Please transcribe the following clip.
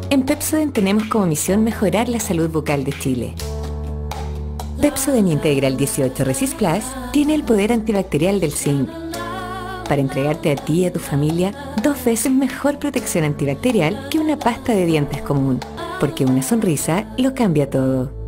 En Pepsodent tenemos como misión mejorar la salud bucal de Chile. Pepsodent Integral 18 Resist Plus tiene el poder antibacterial del zinc para entregarte a ti y a tu familia 2 veces mejor protección antibacterial que una pasta de dientes común, porque una sonrisa lo cambia todo.